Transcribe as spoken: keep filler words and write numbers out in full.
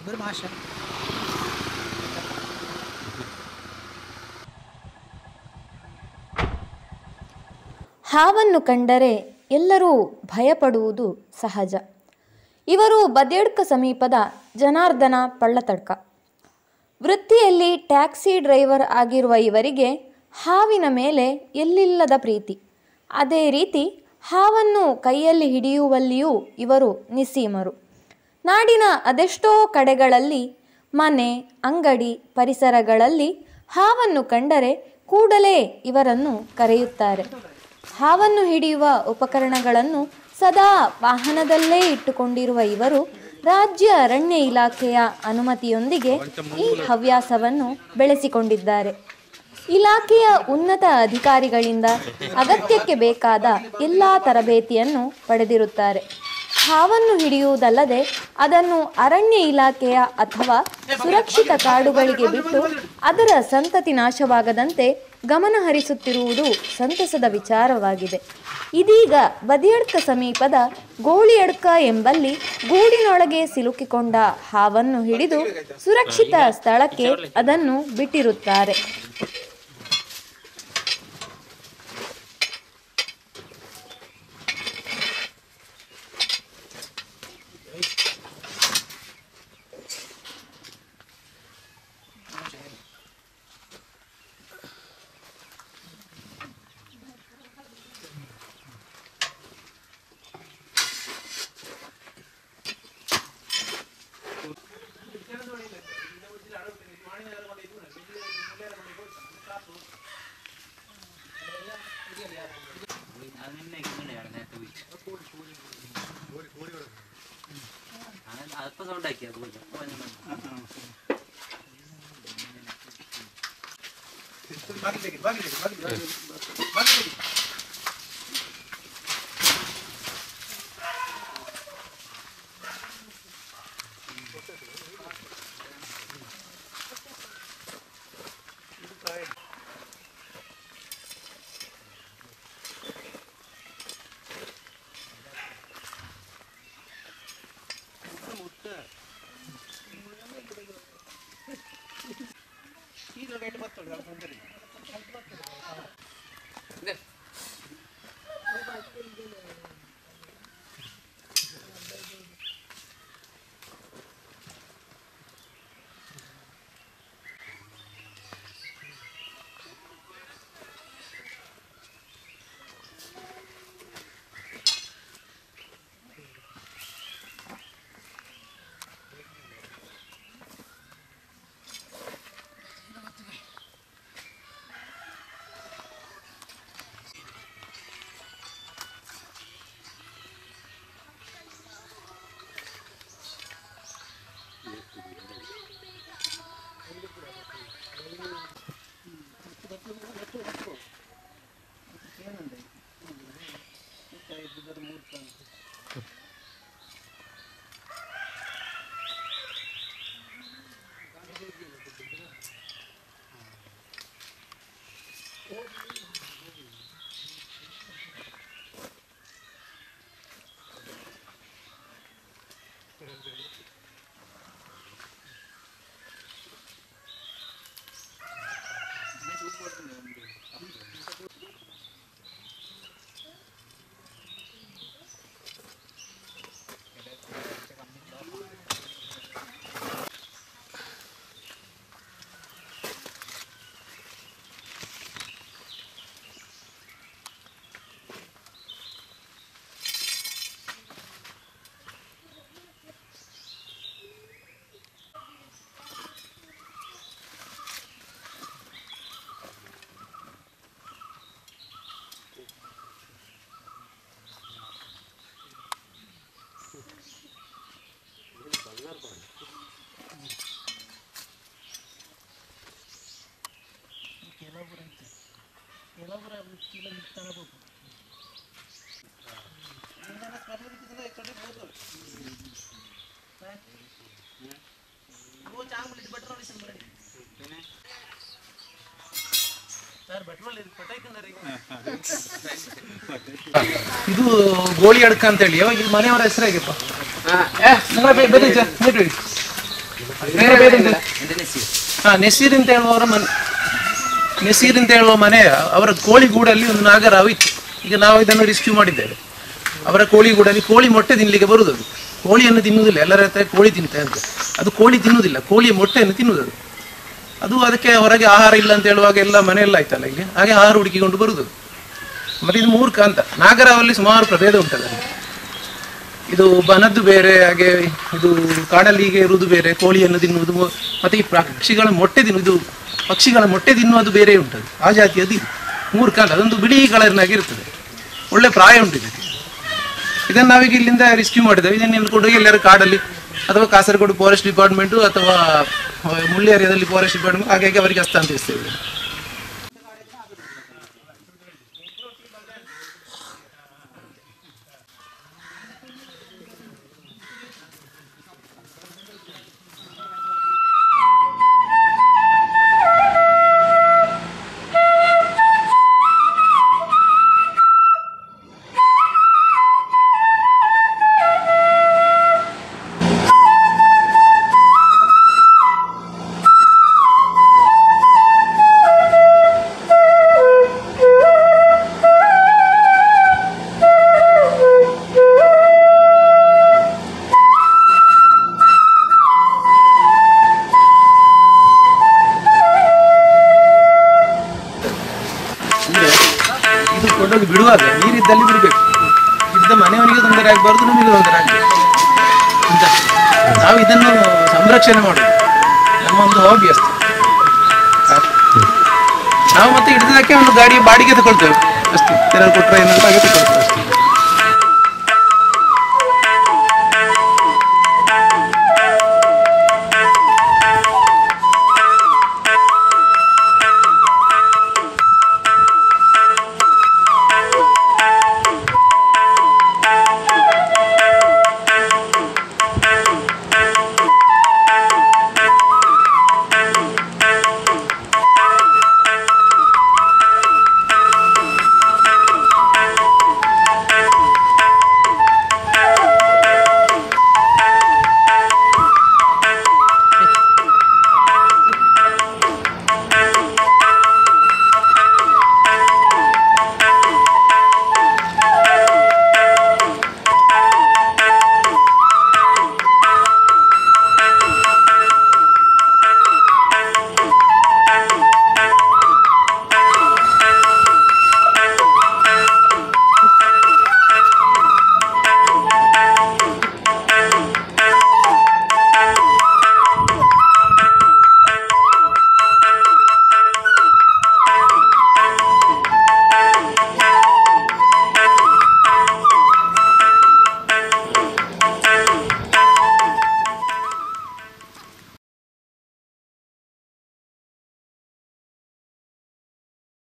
ಹಾವನ್ನು ಕಂಡರೆ ಎಲ್ಲರೂ ಭಯಪಡುವುದು ಸಹಜ. ಇವರು ಬದಿಯಡ್ಕ ಸಮೀಪದ ಜನಾರ್ದನ ಪಳ್ಳತಡ್ಕ. ವೃತ್ತಿಯಲ್ಲಿ ಟ್ಯಾಕ್ಸಿ ಡ್ರೈವರ್ ಆಗಿರುವ ಇವರಿಗೆ ಹಾವಿನ ಮೇಲೆ ಎಲ್ಲಿಲ್ಲದ ಪ್ರೀತಿ. ಅದೇ ರೀತಿ ಹಾವನ್ನು ಕೈಯಲ್ಲಿ ಹಿಡಿಯುವಲ್ಲಿಯೂ ಇವರು ನಿಸ್ಸೀಮರು. ನಾಡಿನ ಅದೆಷ್ಟೋ ಕಡೆಗಳಲ್ಲಿ ಮನೆ, ಅಂಗಡಿ, ಪರಿಸರಗಳಲ್ಲಿ ಹಾವನ್ನು ಕಂಡರೆ ಕೂಡಲೇ ಇವರನ್ನು ಕರೆಯುತ್ತಾರೆ. ಹಾವನ್ನು ಹಿಡಿಯುವ ಉಪಕರಣಗಳನ್ನು ಸದಾ ವಾಹನದಲ್ಲೇ ಇಟ್ಟುಕೊಂಡಿರುವ ಇವರು ರಾಜ್ಯ ಅರಣ್ಯ ಇಲಾಖೆಯ ಅನುಮತಿಯೊಂದಿಗೆ ಈ ಹವ್ಯಾಸವನ್ನು ಬೆಳೆಸಿಕೊಂಡಿದ್ದಾರೆ. ಇಲಾಖೆಯ ಉನ್ನತ ಅಧಿಕಾರಿಗಳಿಂದ ಅಗತ್ಯಕ್ಕೆ ಬೇಕಾದ ಎಲ್ಲ ತರಬೇತಿಯನ್ನು ಪಡೆದಿರುತ್ತಾರೆ. ಹಾವನ್ನು ಹಿಡಿಯುವುದಲ್ಲದೆ ಅದನ್ನು ಅರಣ್ಯ ಇಲಾಖೆಯ ಅಥವಾ ಸುರಕ್ಷಿತ ಕಾಡುಗಳಿಗೆ ಬಿಟ್ಟು ಅದರ ಸಂತತಿ ನಾಶವಾಗದಂತೆ ಗಮನ ಹರಿಸುತ್ತಿರುವುದು ಸಂತಸದ ವಿಚಾರವಾಗಿದೆ. ಇದೀಗ ಬದಿಯಡ್ಕ ಸಮೀಪದ ಗೋಳಿಯಡ್ಕ ಎಂಬಲ್ಲಿ ಗೂಡಿನೊಳಗೆ ಸಿಲುಕಿಕೊಂಡ ಹಾವನ್ನು ಹಿಡಿದು ಸುರಕ್ಷಿತ ಸ್ಥಳಕ್ಕೆ ಅದನ್ನು ಬಿಟ್ಟಿರುತ್ತಾರೆ. ಅಲ್ಪ ಸೌಂಡ್ ಹಾಕಿ ಅದು ಇದು ಗೋಳಿ ಅಡ್ಕ ಅಂತ ಹೇಳಿ ಇಲ್ಲಿ ಮನೆಯವರ ಹೆಸರಾಗಿಪ್ಪ ಹಾ, ನಸೀರ್ ಅಂತ ಹೇಳುವವರ ಮನೆ, ನಸೀರ್ ಅಂತ ಹೇಳುವ ಮನೆ ಅವರ ಕೋಳಿಗೂಡಲ್ಲಿ ಒಂದು ನಾಗರಾವು ಇತ್ತು. ಈಗ ನಾವು ಇದನ್ನು ರೆಸ್ಕ್ಯೂ ಮಾಡಿದ್ದೇವೆ. ಅವರ ಕೋಳಿಗೂಡಲ್ಲಿ ಕೋಳಿ ಮೊಟ್ಟೆ ತಿನ್ನಲಿಕ್ಕೆ ಬರುವುದು. ಅದು ಕೋಳಿಯನ್ನು ತಿನ್ನುವುದಿಲ್ಲ. ಎಲ್ಲರ ಹತ್ರ ಕೋಳಿ ತಿಂತೆ ಅಂತ, ಅದು ಕೋಳಿ ತಿನ್ನುವುದಿಲ್ಲ, ಕೋಳಿಯ ಮೊಟ್ಟೆಯನ್ನು ತಿನ್ನುವುದು. ಅದು ಅದಕ್ಕೆ ಹೊರಗೆ ಆಹಾರ ಇಲ್ಲ ಅಂತ ಹೇಳುವಾಗ ಎಲ್ಲ ಮನೆಯೆಲ್ಲ ಆಯ್ತಲ್ಲ ಇಲ್ಲಿ, ಹಾಗೆ ಆಹಾರ ಹುಡುಕಿಕೊಂಡು ಬರುವುದು. ಮತ್ತೆ ಇದು ಮೂರ್ಖ ಅಂತ. ನಾಗರಾವಲ್ಲಿ ಸುಮಾರು ಪ್ರಭೇದ ಉಂಟಲ್ಲ. ಇದು ಬನದ್ದು ಬೇರೆ, ಹಾಗೆ ಇದು ಕಾಡಲ್ಲಿಗೆ ಇರುವುದು ಬೇರೆ, ಕೋಳಿಯನ್ನು ತಿನ್ನುವುದು, ಮತ್ತೆ ಈ ಪಕ್ಷಿಗಳ ಮೊಟ್ಟೆ ತಿನ್ನುವುದು, ಪಕ್ಷಿಗಳ ಮೊಟ್ಟೆ ತಿನ್ನುವುದು ಬೇರೆ ಉಂಟದು. ಆ ಜಾತಿಯದು ಇದು ಮೂರ್ಖ ಅಂತ. ಅದೊಂದು ಬಿಳಿ ಕಲರ್ನಾಗಿ ಇರ್ತದೆ. ಒಳ್ಳೆ ಪ್ರಾಯ ಉಂಟು ಇದಕ್ಕೆ. ಇದನ್ನು ನಾವೀಗ ಇಲ್ಲಿಂದ ರೆಸ್ಕ್ಯೂ ಮಾಡಿದ್ದೇವೆ. ಇದನ್ನು ಹಿಡ್ಕೊಂಡು ಎಲ್ಲರೂ ಕಾಡಲ್ಲಿ ಅಥವಾ ಕಾಸರಗೋಡು ಫಾರೆಸ್ಟ್ ಡಿಪಾರ್ಟ್ಮೆಂಟು ಅಥವಾ ಮುಳ್ಳಿ ಏರಿಯಾದಲ್ಲಿ ಫಾರೆಸ್ಟ್ ಡಿಪಾರ್ಟ್ಮೆಂಟ್ ಹಾಗಾಗಿ ಅವರಿಗೆ ಹಸ್ತಾಂತರಿಸ್ತೇವೆ. ಇದು ಕೊಂಡೋಗಿ ಬಿಡುವಾಗ ನೀರಿದ್ದಲ್ಲಿ ಬಿಡಬೇಕು. ಇದ್ದ ಮನೆಯವನಿಗೆ ತೊಂದರೆ ಆಗಬಾರ್ದು, ನಮಗೆ ತೊಂದರೆ ಆಗಬೇಕು ಅಂತ ನಾವು ಇದನ್ನು ಸಂರಕ್ಷಣೆ ಮಾಡೋದು ನಮ್ಮ ಒಂದು ಹಾಬಿ ಅಷ್ಟೇ. ನಾವು ಮತ್ತೆ ಹಿಡಿದಕ್ಕೆ ಒಂದು ಗಾಡಿ ಬಾಡಿಗೆ ತಗೊಳ್ತೇವೆ ಅಷ್ಟೇ. ಕೆಲವರು ಕೊಟ್ಟರೆ ಏನಂತ ಹಾಗೆ ತಗೊಳ್ತೇವೆ ಅಷ್ಟೇ.